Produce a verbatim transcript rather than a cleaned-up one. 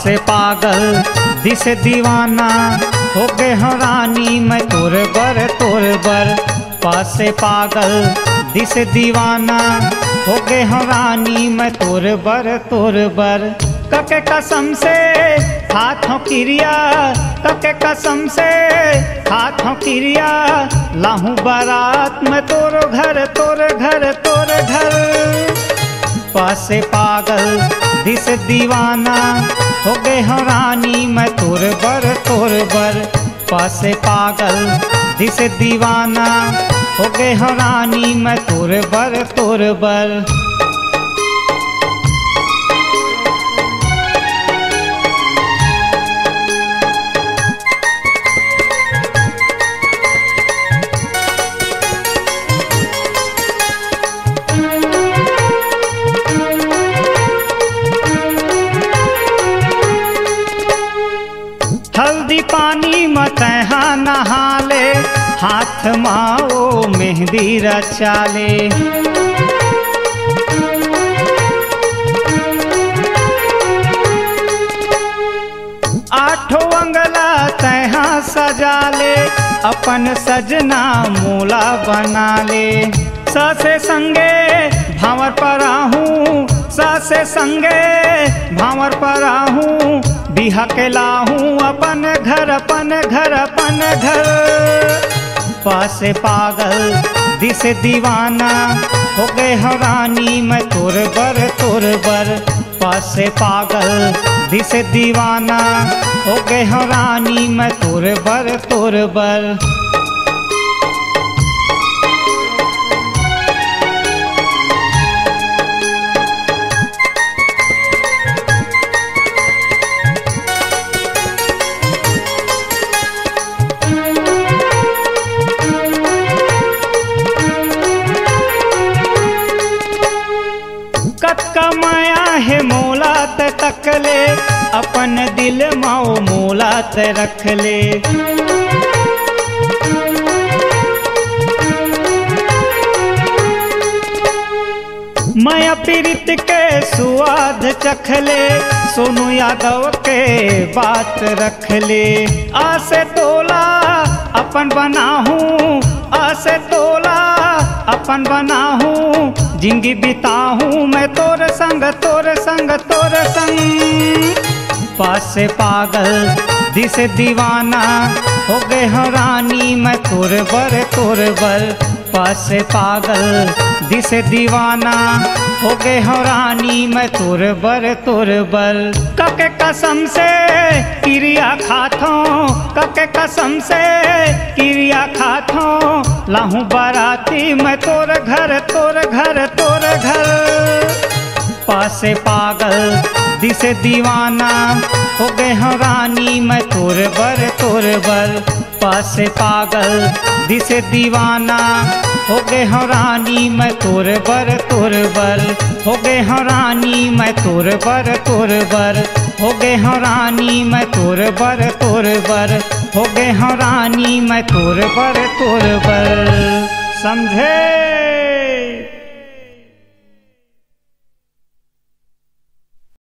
पासे पागल दिसे दीवाना हो गए हो रानी मैं तोर बर तोर बर। पासे पागल दिसे दीवाना हो गए हो रानी मैं तोर बर तोर बर। कके कसम से हाथों क्रिया कके कसम से हाथों क्रिया लाहूं बारात मैं तोर घर तोर घर तोर घर। पासे पागल दिस दीवाना हो गए हो रानी मैं तोर बर तोर बर। पासे पागल दिस दीवाना हो गए हो रानी मैं तोर बर तोर बर। हल्दी पानी मतहा नहा ले हाथ माओ मेहंदी रचा ले। आठों अंगला तहा सजा ले अपन सजना मोला बना ले। सासे संगे भावर पर आहूँ सासे संगे भावर पर आहूँ बिहा के लाहूँ अपन घर अपन घर अपन घर। पासे पागल दिसे दीवाना हो गए हो रानी मैं तोर बर तोर बर। पासे पागल दिसे दीवाना हो गए हो रानी मैं तोर बर तोर बर। कतका माया है मोला ते तकले अपन दिल माओ मोला ते रख ले। माया पीरित के सुआद चख ले सोनू यादव के बात रख ले। आसे तोला अपन बनाहूँ आसे तोला अपन बनाहूँ जिंदगी बिताहूँ मैं तोर संग तोर संग तोर संग। पासे पागल दिसे दीवाना हो गए हो रानी मैं तोर बर तोर बर। पासे पागल दिसे दीवाना हो गए हो रानी मैं तोर बर तोर बर। कके कसम से क्रिया खाथों कके कसम से क्रिया खाथों लाहूं बाराती मैं तोर घर तोर घर तोर घर। पासे पागल दिसे दीवाना हो गए हो रानी मैं तोर बर तोर बर। पासे पागल दिसे दीवाना हो गए हो रानी मैं तोर बर तोर बर। हो गए हो रानी मैं तोर बर तोर बर। हो गए हो रानी मैं तोर बर तोर बर। हो गए हो रानी मैं तोर बर तोर बर। समझे।